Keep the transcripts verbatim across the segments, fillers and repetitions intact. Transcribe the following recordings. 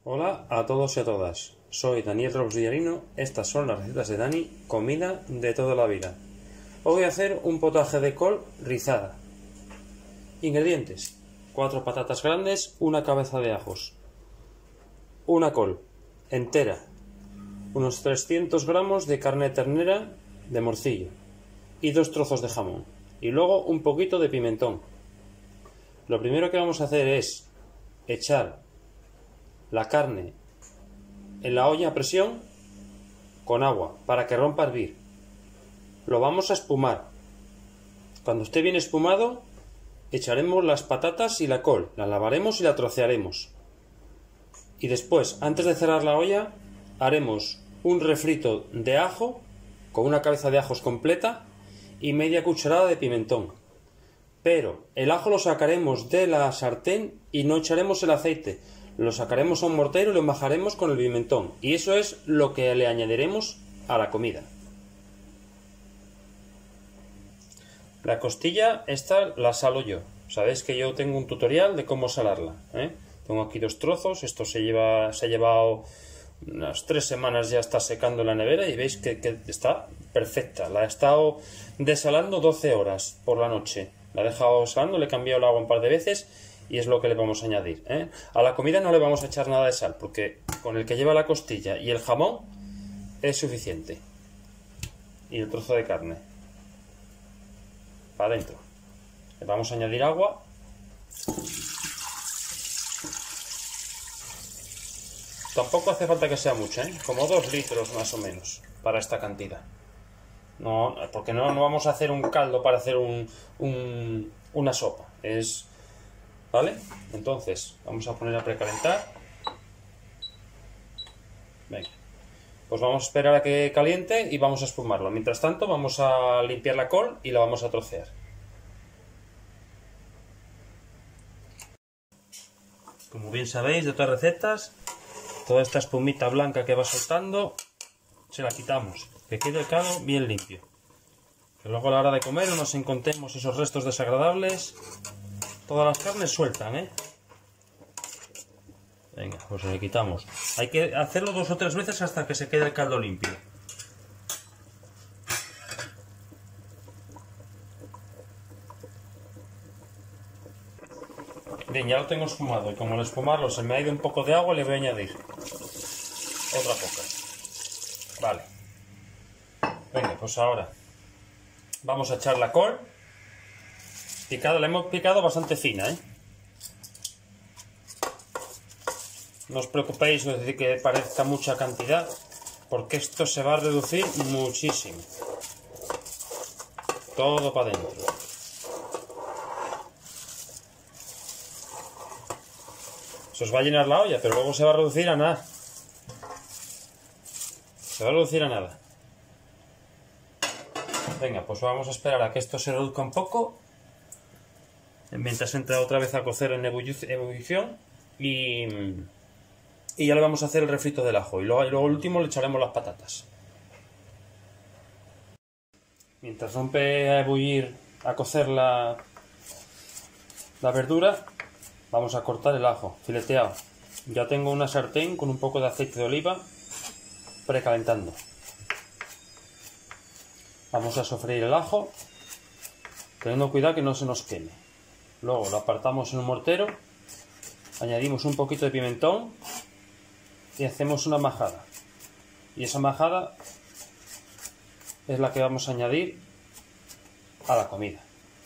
Hola a todos y a todas, soy Daniel Robles Villarino, estas son las recetas de Dani, comida de toda la vida. Hoy voy a hacer un potaje de col rizada. Ingredientes: cuatro patatas grandes, una cabeza de ajos, una col entera, unos trescientos gramos de carne ternera de morcillo y dos trozos de jamón, y luego un poquito de pimentón. Lo primero que vamos a hacer es echar la carne en la olla a presión con agua para que rompa a hervir. Lo vamos a espumar. Cuando esté bien espumado, echaremos las patatas y la col, la lavaremos y la trocearemos. Y después, antes de cerrar la olla, haremos un refrito de ajo con una cabeza de ajos completa y media cucharada de pimentón. Pero el ajo lo sacaremos de la sartén y no echaremos el aceite. Lo sacaremos a un mortero y lo majaremos con el pimentón. Y eso es lo que le añadiremos a la comida. La costilla, esta la salo yo. Sabéis que yo tengo un tutorial de cómo salarla, ¿eh? Tengo aquí dos trozos. Esto se lleva, se ha llevado unas tres semanas, ya está secando en la nevera y veis que, que está perfecta. La he estado desalando doce horas por la noche. La he dejado salando, le he cambiado el agua un par de veces y es lo que le vamos a añadir, ¿eh? A la comida no le vamos a echar nada de sal porque con el que lleva la costilla y el jamón es suficiente. Y el trozo de carne para adentro. Le vamos a añadir agua. Tampoco hace falta que sea mucho, ¿eh? Como dos litros más o menos para esta cantidad. No, porque no, no vamos a hacer un caldo para hacer un, un, una sopa. Es, ¿vale? Entonces, vamos a poner a precalentar. Venga. Pues vamos a esperar a que caliente y vamos a espumarlo. Mientras tanto, vamos a limpiar la col y la vamos a trocear. Como bien sabéis de otras recetas, toda esta espumita blanca que va soltando, se la quitamos. Que quede el caldo bien limpio. Que luego a la hora de comer no nos encontremos esos restos desagradables. Todas las carnes sueltan, ¿eh? Venga, pues le quitamos. Hay que hacerlo dos o tres veces hasta que se quede el caldo limpio. Bien, ya lo tengo espumado y como al espumarlo se me ha ido un poco de agua, le voy a añadir otra poca. Vale. Venga, pues ahora vamos a echar la col picada. La hemos picado bastante fina, ¿eh? No os preocupéis, no es decir que parezca mucha cantidad, porque esto se va a reducir muchísimo. Todo para adentro. Se os va a llenar la olla, pero luego se va a reducir a nada. Se va a reducir a nada. Venga, pues vamos a esperar a que esto se reduzca un poco, mientras entra otra vez a cocer en ebullición, y, y ya le vamos a hacer el refrito del ajo, y luego, y luego el último le echaremos las patatas. Mientras rompe a ebullir, a cocer la, la verdura, vamos a cortar el ajo fileteado. Ya tengo una sartén con un poco de aceite de oliva precalentando. Vamos a sofreír el ajo, teniendo cuidado que no se nos queme. Luego lo apartamos en un mortero, añadimos un poquito de pimentón y hacemos una majada. Y esa majada es la que vamos a añadir a la comida.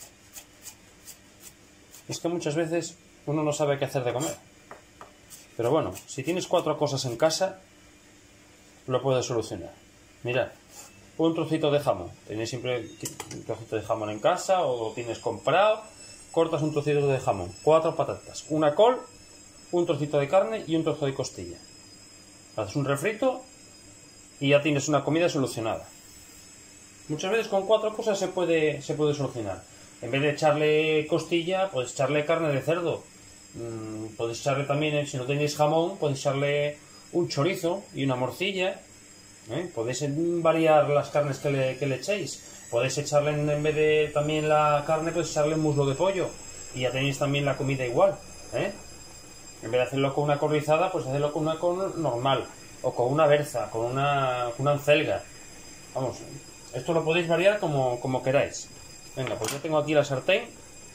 Es que muchas veces uno no sabe qué hacer de comer. Pero bueno, si tienes cuatro cosas en casa, lo puedes solucionar. Mirad. Un trocito de jamón. Tenéis siempre un trocito de jamón en casa o lo tienes comprado. Cortas un trocito de jamón. Cuatro patatas. Una col, un trocito de carne y un trozo de costilla. Haces un refrito y ya tienes una comida solucionada. Muchas veces con cuatro cosas se puede, se puede solucionar. En vez de echarle costilla, puedes echarle carne de cerdo. Mm, podéis echarle también, si no tenéis jamón, podéis echarle un chorizo y una morcilla. ¿Eh? Podéis variar las carnes que le, que le echéis. Podéis echarle, en vez de también la carne, podéis echarle muslo de pollo. Y ya tenéis también la comida igual, ¿eh? En vez de hacerlo con una col rizada, pues hacerlo con una col normal. O con una berza, con una, una acelga. Vamos, esto lo podéis variar como, como queráis. Venga, pues yo tengo aquí la sartén.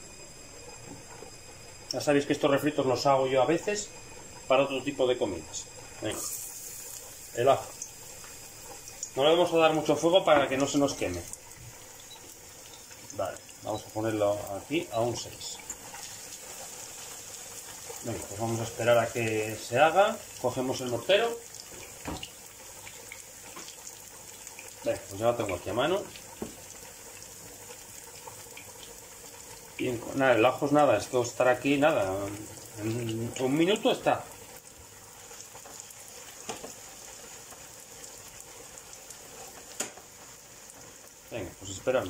Ya sabéis que estos refritos los hago yo a veces para otro tipo de comidas. Venga, el ajo. No le vamos a dar mucho fuego para que no se nos queme. Vale, vamos a ponerlo aquí a un seis. Venga, pues vamos a esperar a que se haga. Cogemos el mortero. Venga, pues ya lo tengo aquí a mano. Y en, nada, el ajo es nada, esto estará aquí, nada. En un minuto está. Venga, pues esperadme.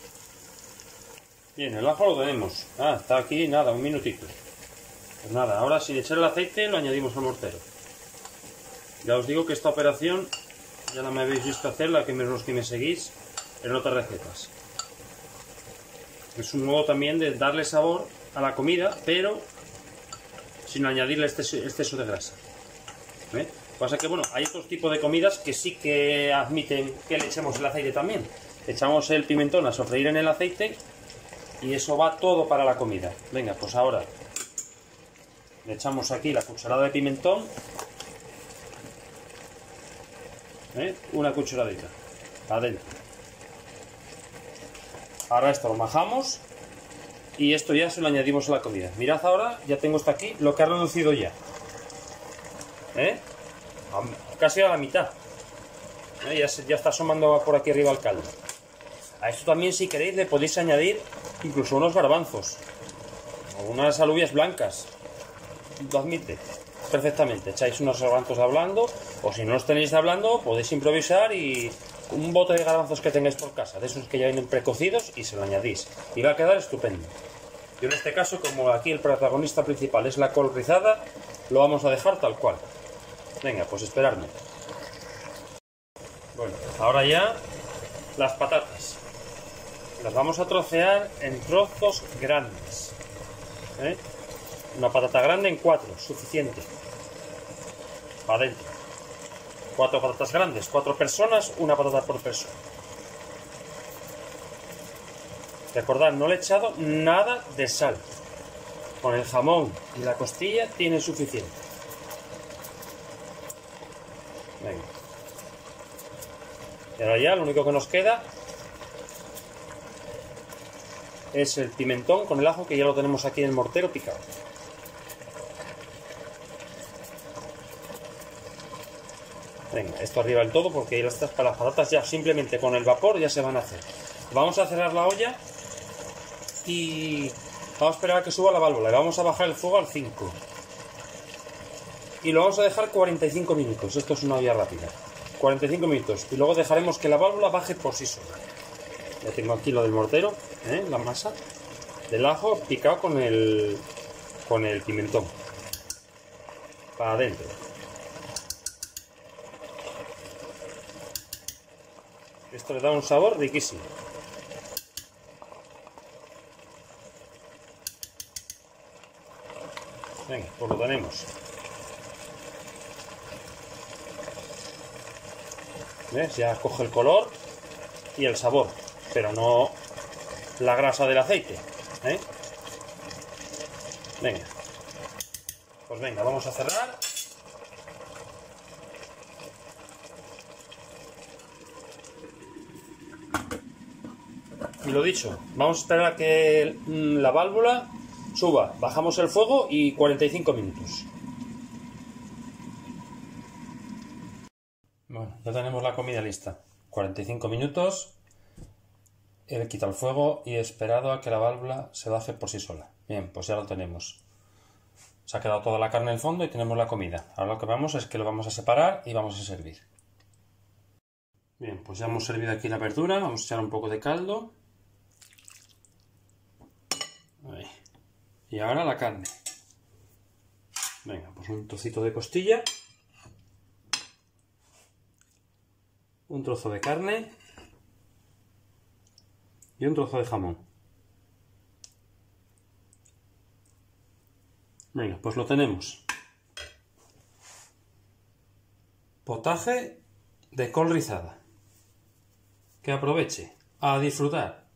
Bien, el ajo lo tenemos. Ah, está aquí, nada, un minutito. Pues nada, ahora sin echar el aceite lo añadimos al mortero. Ya os digo que esta operación ya la me habéis visto hacerla, que los que me seguís en otras recetas. Es un modo también de darle sabor a la comida, pero sin añadirle exceso de grasa. ¿Eh? Pasa que bueno, hay otros tipos de comidas que sí que admiten que le echemos el aceite también. Echamos el pimentón a sofreír en el aceite y eso va todo para la comida. Venga, pues ahora le echamos aquí la cucharada de pimentón. ¿Eh? Una cucharadita adentro. Ahora esto lo majamos y esto ya se lo añadimos a la comida. Mirad ahora, ya tengo esto aquí, lo que ha reducido ya. ¿Eh? Casi a la mitad. ¿Eh? Ya, se, ya está asomando por aquí arriba el caldo. A esto también, si queréis, le podéis añadir incluso unos garbanzos o unas alubias blancas. Lo admite perfectamente. Echáis unos garbanzos de hablando, o si no los tenéis de hablando, podéis improvisar y un bote de garbanzos que tengáis por casa, de esos que ya vienen precocidos, y se lo añadís. Y va a quedar estupendo. Yo en este caso, como aquí el protagonista principal es la col rizada, lo vamos a dejar tal cual. Venga, pues esperadme. Bueno, ahora ya las patatas. Las vamos a trocear en trozos grandes. ¿Eh? Una patata grande en cuatro, suficiente. Para adentro. Cuatro patatas grandes, cuatro personas, una patata por persona. Recordad, no le he echado nada de sal. Con el jamón y la costilla tiene suficiente. Venga. Y ahora ya lo único que nos queda es el pimentón con el ajo, que ya lo tenemos aquí en el mortero picado. Venga, esto arriba del todo, porque estas para las patatas ya simplemente con el vapor ya se van a hacer. Vamos a cerrar la olla y vamos a esperar a que suba la válvula. Y vamos a bajar el fuego al cinco. Y lo vamos a dejar cuarenta y cinco minutos. Esto es una olla rápida. cuarenta y cinco minutos. Y luego dejaremos que la válvula baje por sí sola. Ya tengo aquí lo del mortero, ¿eh? La masa del ajo picado con el, con el pimentón. Para adentro. Esto le da un sabor riquísimo. Venga, pues lo tenemos. ¿Ves? Ya coge el color y el sabor, pero no la grasa del aceite. ¿Eh? Venga. Pues venga, vamos a cerrar. Y lo dicho, vamos a esperar a que la válvula suba. Bajamos el fuego y cuarenta y cinco minutos. Bueno, ya tenemos la comida lista. cuarenta y cinco minutos. He quitado el fuego y he esperado a que la válvula se baje por sí sola. Bien, pues ya lo tenemos. Se ha quedado toda la carne en el fondo y tenemos la comida. Ahora lo que vamos es que lo vamos a separar y vamos a servir. Bien, pues ya hemos servido aquí la verdura. Vamos a echar un poco de caldo. Ahí. Y ahora la carne. Venga, pues un trocito de costilla. Un trozo de carne. Y un trozo de jamón. Venga, pues lo tenemos. Potaje de col rizada. Que aproveche. A disfrutar.